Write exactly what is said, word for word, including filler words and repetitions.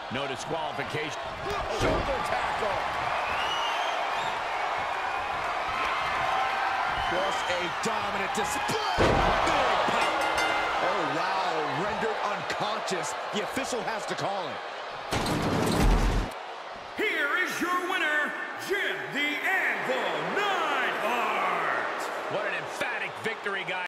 No disqualification. Shoulder tackle. Was a dominant display. Big pop. Oh, wow. Rendered unconscious. The official has to call it.